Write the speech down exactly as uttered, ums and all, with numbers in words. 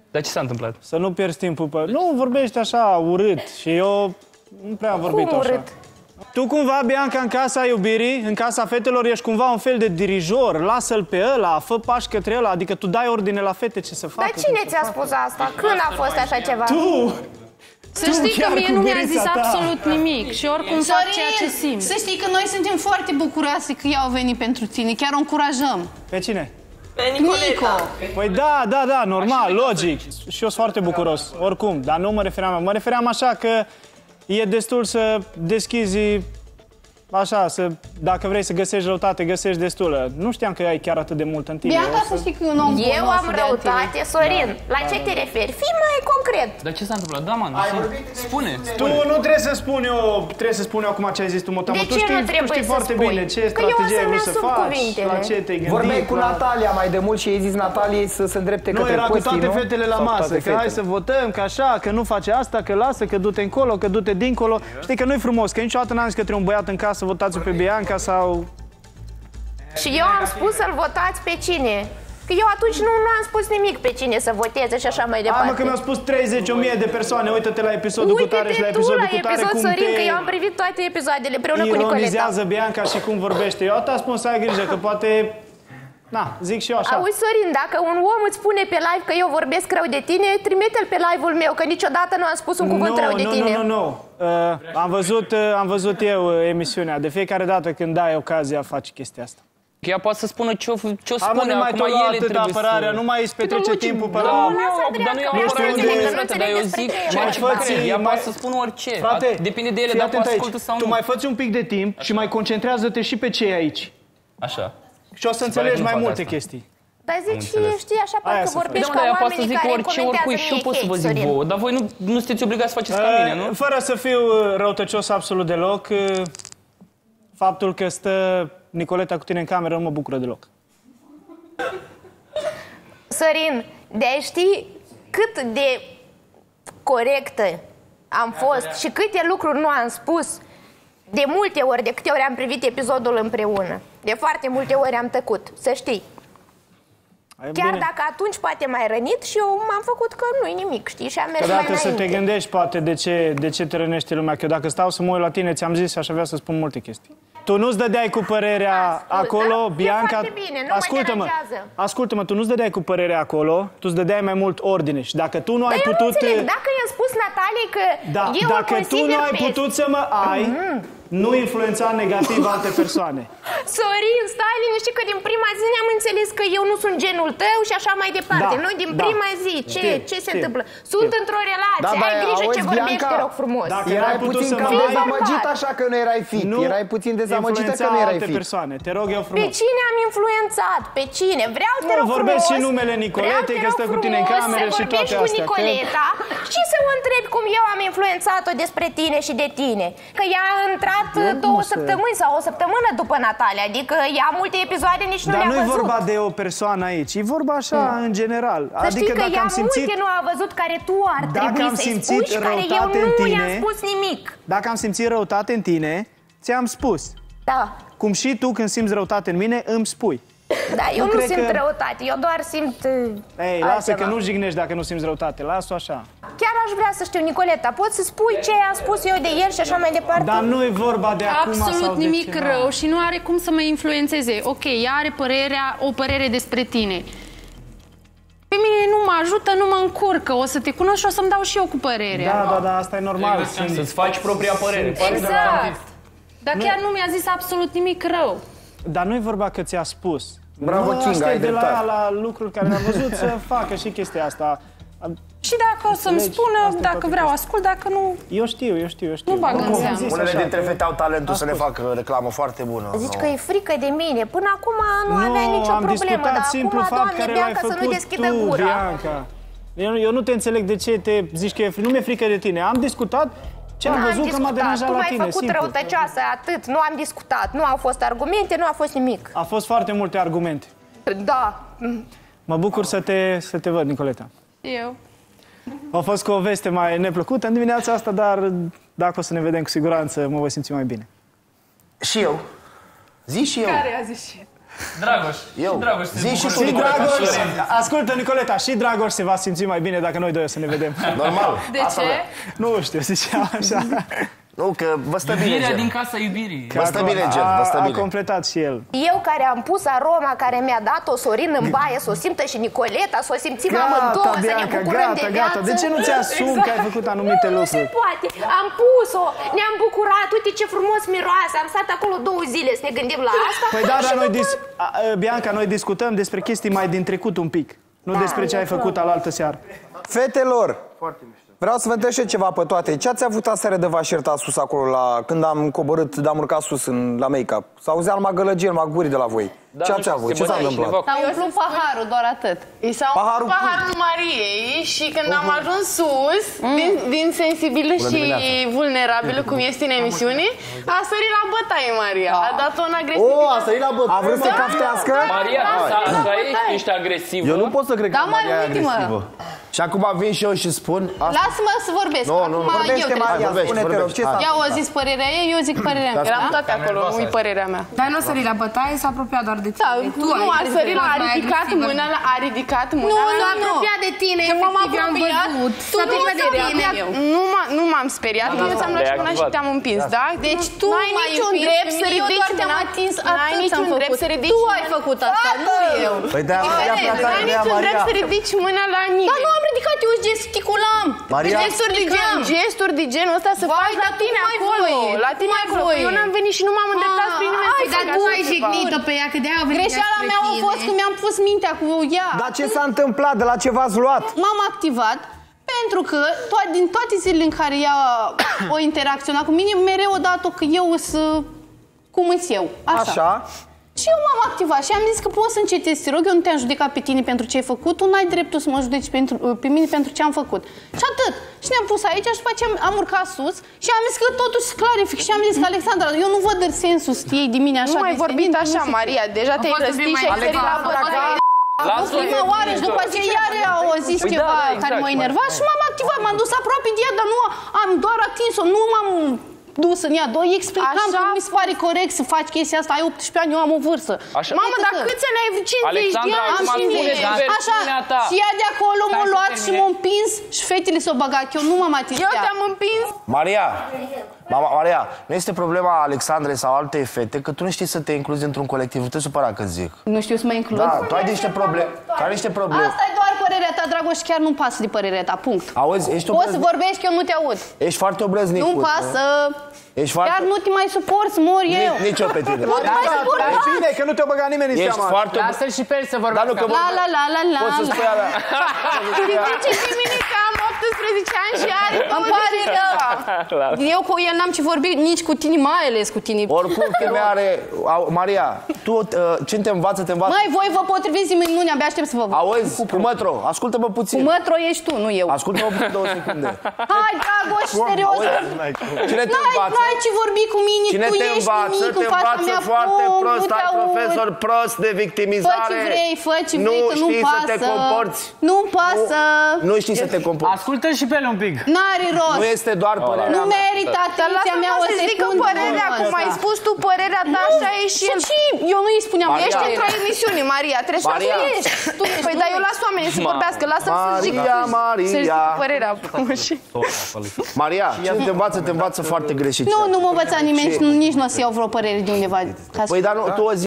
Dar ce s-a întâmplat? Să nu pierzi timpul pe... Nu, vorbești așa, urât. Și eu nu prea am vorbit Cum așa. urât? Tu cumva, Bianca, în casa iubirii, în casa fetelor, ești cumva un fel de dirijor. Lasă-l pe ăla, fă pași către ăla. Adică tu dai ordine la fete ce să facă. Dar cine ți-a spus asta? Când a fost așa ceva? Tu! Să știi că mie nu mi-a zis absolut nimic și oricum fac ceea ce simt. Să știi că noi suntem foarte bucuroase că ei au venit pentru tine. Chiar o încurajăm. Pe cine? Pe Nicoleta. Păi da, da, da, normal, logic. Și eu sunt foarte bucuros, oricum. Dar nu mă refeream, mă refeream așa că e destul să deschizi, așa, să, dacă vrei să găsești răutate, găsești destulă. Nu știam că ai chiar atât de mult în tine. Bianca, să știi că eu nu am Eu am răutate, Sorin. La ce te referi? Fii mai concret. Dar ce s-a întâmplat? Da, man, spune. Tu nu trebuie să spun eu, trebuie să spun eu acum ce ai zis tu, mă, De tu ce știi, nu tu trebuie știi să foarte spui? bine ce Că eu strategie ai vrut să să-mi asum faci, cuvintele. la ce te-ai gândit. Vorbeai cu la... Natalia mai de mult și ai zis Nataliei să se îndrepte Nu, către era cu Costi, toate nu? fetele la Sau masă, toate că hai fetele. să votăm, că așa, că nu face asta, că lasă, că du-te încolo, că du-te dincolo. Știi că nu-i frumos, că niciodată n-am zis către un băiat în casă, votați-o pe Bianca sau... Și eu am spus să-l votați pe cine? Că eu atunci nu, nu am spus nimic pe cine să voteze și așa mai departe. Hai mă, că mi-au spus treizeci de mii de persoane, uită-te la episodul cu tare și la Uite-te tu episodul la cu tare episod, cum Sorin, te că eu am privit toate episoadele împreună cu Nicoleta. ironizează Bianca și cum vorbește. Eu atât spun să ai grijă, că poate... Na, zic și eu așa. Auzi, Sorin, dacă un om îți spune pe live că eu vorbesc rău de tine, trimite-l pe live-ul meu, că niciodată nu am spus un cuvânt Nu, rău de nu, tine. nu, nu, nu. Uh, am văzut, uh, am văzut eu uh, emisiunea. De fiecare dată când ai ocazia, faci chestia asta. Că ea poate să spună ce o ce o Am spune, nu mai acum tot ele atât trebuie apărarea, să... nu mai îți petrece timpul pe Da, la... nu, Lasă, dar nu e Andreea, apărare că de nu frate, înțeleg dar eu despre zic ce e ceea ce vorba. crede. Ea mai- poate să spună orice. Frate, Depinde de ele fii dacă o atent aici. ascultă sau nu. Tu mai fă-ți un pic de timp și mai concentrează-te și pe ce e aici. Așa. Și o să înțelegi nu mai fac multe asta. chestii. Dar zici și știi așa, Aia parcă să faci. vorbești Da, ca mă, dar ea poate să oamenii zic care orice, comentează oricui și eu mie pot să vă hate, zic Sorin. vouă, dar voi nu, nu sunteți obligați să faceți ca mine, nu? Uh, Fără să fiu uh, răutăcios absolut deloc, uh, faptul că stă Nicoleta cu tine în cameră nu mă bucură deloc. Sorin, de-a ști cât de corectă am fost și câte lucruri nu am spus, de multe ori, de câte ori am privit episodul împreună, de foarte multe ori am tăcut, să știi. Ai Chiar bine. dacă atunci poate m-ai rănit și eu m-am făcut că nu-i nimic, știi, și am mers mai Odată să înainte. te gândești, poate, de ce, de ce te rănește lumea. Că eu dacă stau să mă uit la tine, ți-am zis și aș avea să spun multe chestii. Tu nu-ți dădeai cu părerea Ascult, acolo, da? E Bianca... foarte bine, nu mă ascultă-mă, deranjează. ascultă-mă, tu nu-ți dădeai cu părerea acolo, tu-ți dădeai mai mult ordine. Și dacă tu nu ai Dar eu nu putut... înțeleg, dacă i-am spus Nataliei că Da, eu dacă o tu nu consider ai pe... putut să mă ai, nu influența negativ alte persoane. Sorin, stai liniștit că din prima zi ne-am înțeles că eu nu sunt genul tău și așa mai departe. Da, Nu, din da. prima zi. Ce, Știu, ce se știu, întâmplă? Sunt știu. într-o relație, Da, ai dar grijă auzi, ce vorbești, Bianca, te rog frumos. Dacă Erai n-ai putut puțin să cam mă ai, dezamăgit bărbat. așa că nu erai fit. nu Erai puțin dezamăgită că influența nu erai alte fit. persoane. Te rog eu Pe frumos. cine am influențat? Pe cine? Vreau, te Nu, rog vorbesc frumos. și numele Nicoletei, vreau, te că rog stă cu tine în frumos cameră să și toate vorbești cu astea, că- Nicoleta și să o întrebi cum eu am influențat-o despre tine și de tine. Că ea a intrat două se- săptămâni sau o săptămână după Natalia. Adică ea multe episoade nici nu Dar le-a nu e văzut. vorba de o persoană aici, e vorba așa în general. Să Adică știi că dacă ea am simțit, multe nu a văzut care tu ar Dacă trebui am să-i simțit spui și care eu răutate în nu tine- i-am spus nimic. dacă am simțit răutate în tine, ți-am spus. Da. Cum și tu când simți răutate în mine, îmi spui. Da, eu nu, cred simt că- răutate, eu doar simt uh, Ei, lasă altceva. că nu jignești dacă nu simți răutate, lasă-o așa. Chiar aș vrea să știu, Nicoleta, poți să spui ce am spus eu de el și așa mai departe? Dar nu e vorba de acum sau Absolut de nimic ceva. rău și nu are cum să mă influențeze. Ok, ea are părerea, o părere despre tine. Pe mine nu mă ajută, nu mă încurcă. O să te cunosc și o să-mi dau și eu cu părerea. Da, da, da, asta e normal. Sunt- Să-ți faci propria părere. Exact. Dar chiar nu mi-a zis absolut nimic rău. Dar nu e vorba că ți-a spus. Bravo, Nu, Kinga, asta e ai de la dreptate. ea la lucruri care le-am văzut să facă și chestia asta. Și dacă o să-mi Legi, spună, asta e dacă toată vreau, ascult, dacă nu... Eu știu, eu știu, eu știu. Nu bag în Oricum, am seamă. zis Unele așa, dintre că- fete au talentul să ne Ascult. facă reclamă foarte bună. Zici Nu. că e frică de mine. Până acum nu, Nu, aveai nicio am problemă, discutat dar simplu acum, fapt Doamne, care l-ai Bianca, să nu făcut deschidă tu, gura. Bianca. Eu, eu nu te înțeleg de ce te zici că e frică. Nu mi-e frică de tine. Am discutat ce am Nu am văzut că m-a discutat, deranjat tu la m-ai tine, făcut simplu. răutăcioasă, atât. Nu am discutat, nu au fost argumente, nu a fost nimic. A fost foarte multe argumente. Da. Mă bucur să te, să te văd, Nicoleta. Eu. A fost cu o veste mai neplăcută în dimineața asta, dar dacă o să ne vedem cu siguranță, mă voi simți mai bine. Și eu. Zi și eu. Care a zis și Dragoș. Eu. Și Dragoș se Zi și bucură. tu, Și Nicoleta, Dragoș, Sorin. ascultă Nicoleta, și Dragoș se va simți mai bine dacă noi doi o să ne vedem. Normal. De ce? Nu știu, ziceam așa. Nu, că vă stă bine Iubirea gen. din casa iubirii. Vă stă bine gen, vă stă A, a bine. completat și el. Eu care am pus aroma care mi-a dat-o Sorin în baie, să o simtă și Nicoleta, să o simțim amândouă, să ne Bianca, bucurăm gata, de viață. gata. De ce nu ți-asumi că ai făcut anumite Nu, nu se lucruri? poate. Am pus-o, ne-am bucurat, uite ce frumos miroase. Am stat acolo două zile să ne gândim la asta. Păi da, și dar noi, după- dis- a, a, Bianca, noi discutăm despre chestii mai din trecut un pic. Nu despre ce ai făcut alaltă seară. Fetelor, vreau să vă întreb și eu ceva pe toate. Ce ați avut aseară de v-a șertat sus acolo la, când am coborât, am urcat sus în, la make-up? S-auzea numai gălăgie, numai guri de la voi. Da, Ce nu ați știu, avut? se Ce s-a bătea întâmplat? cineva. S-a umplut paharul, doar atât. I s-a Paharul umplut paharul Mariei și când am ajuns sus, din, din sensibilă și vulnerabilă, cum este în emisiune, a sărit la bătaie Maria. A dat-o în agresivitate. O, a sărit la bătaie. A vrut să te caftească? Maria, să să ești, ești agresivă. Eu nu pot să cred că Da, mă, Maria e uite-mă. agresivă. Și acum vin și eu și spun asta. Lasă-mă să vorbesc. Nu, nu, Acum eu Vorbește, trebuie să... Maria, vorbește, spune, te rog, vorbește. ce s-a Ea o zis părerea ei, eu zic părerea mea. Eram Da? toate acolo, nu-i părerea mea. Dar nu a sărit la bătaie, s-a apropiat doar de tine. Da, Tu nu, ai a fost sărit la, a mai ridicat agresivă. mâna, la, a ridicat mâna. Nu, la- nu, S-a nu. apropiat de tine, Când m-am efectiv, am apropiat, văzut. tu S-a nu apropiat de s-a tine. apropiat. Nu m-a- Nu m-am speriat, eu ți-am luat și mâna și te-am împins, da? Deci tu n-ai m-ai niciun împins drept pe să mine, eu ridici doar te-am mâna. atins, N-ai atât niciun ți-am drept făcut. să ridici Tu mâna. ai făcut asta, nu eu. Păi de-aia Maria a plecat N-ai de ea, niciun drept Maria. să ridici mâna la nimeni. Dar nu am ridicat, eu gesticulam. Maria? Gesturi de gen, gesturi de genul ăsta să Vai, faci la dar tu tine mai acolo. voi, La tine mai acolo. voi. Eu n-am venit și nu m-am îndreptat spre nimeni. ai, să dar fac tu așa ai ceva. Jignit-o pe ea, că de-aia a venit Greșeala spre mea a tine. fost că mi-am pus mintea cu ea. Dar ce s-a întâmplat? De la ce v-ați luat? M-am activat pentru că to- din toate zilele în care ea o interacționa cu mine, mereu o dat-o că eu sunt cum îs eu. Așa. Așa. Și eu m-am activat și am zis că poți să încetezi, te rog, eu nu te-am judecat pe tine pentru ce ai făcut, tu n-ai dreptul să mă judeci pentru, pe mine pentru ce am făcut. Și atât. Și ne-am pus aici și după aceea am, am urcat sus și am zis că totuși să clarific și am zis că Alexandra, eu nu văd sensul să iei de mine așa. Nu mai de vorbit senin, așa, nu știu ce. Maria. Deja te-ai fost un pic răstit mai și ai sărit la Alexandra, bătaie. O prima oară și după aceea iar au zis Păi da, ceva da, care exact, m-a mă. enervat și m-am activat, m-am dus aproape de ea, dar nu am doar atins-o, nu m-am dus în ea, doar îi explicam Așa? că nu mi se pare corect să faci chestia asta, ai optsprezece ani, eu am o vârstă. Așa. Mamă, dar Atât. câți ani ai? cincizeci de Alexandra, ani? acum și spune-ți mine. versiunea Așa, ta. și ea de acolo m-a Stai să luat și termine. m-a împins și fetele s-au băgat, eu nu m-am atins Eu de ea. te-am împins. Maria, mama, Maria, nu este problema Alexandrei sau alte fete că tu nu știi să te incluzi într-un colectiv. Nu te supăra că zic. Nu știu să mă includ. Da, tu ai niște probleme. Tu ai niște probleme. Asta e doar părerea ta, Dragoș, chiar nu-mi pasă de părerea ta, punct. Auzi, ești Poți să obrăznic. vorbești, eu nu te aud. Ești foarte obrăznic. Nu-mi pasă. Ești foarte... Chiar nu te mai suport, să mor eu. Nici, nici eu pe tine. Nu te mai suport. Dar bine, că nu te-a băgat nimeni în Ești seama. foarte... Lasă-l și pe el să Dar vorbească. nu că La la la la la poți să la. spui alea. Zice și mine că am optsprezece ani și are Îmi pare rău. Eu cu el n-am ce vorbi, nici cu tine, mai ales cu tine. Oricum, femeia are... Au, Maria, tu uh, ce te învață, te învață... Măi, voi vă potriviți în minuni, abia aștept să vă văd. Auzi, cu mătro, ascultă-mă Cu puțin. mătro ești tu, nu eu. Ascultă-mă puțin două secunde. Hai, Dragoș, serios. Cine te N-ai, învață? n-ai ce vorbi cu mine, Cine tu te ești învață? nimic Te în fața învață mea. foarte Pum, prost, nu te ai aud. profesor prost de Fă victimizare. ce vrei, fă ce Nu vrei, că nu-mi știi pasă. să te comporți. Nu-mi pasă. Nu știi să te comporți. Ascultă-l și pe el un pic. N-are rost. Nu este doar părerea Nu mea. merită Dar atenția mea lasă-mă o să zică secundă. părerea, nu cum ai asta. spus tu părerea ta, așa e și el. Și eu nu îi spuneam. Maria. Ești Ești într-o emisiune, Maria, trebuie să Maria. ești. Tu ești. Păi, dar eu las oamenii să vorbească, lasă-mi să zic. Maria, Să-și zic Maria. părerea. Și... Maria, cine te învață, te învață foarte greșit. Nu, nu mă învăța nimeni și nu- nici nu o să iau vreo părere de undeva. Ca să- Păi, dar nu, tu o zi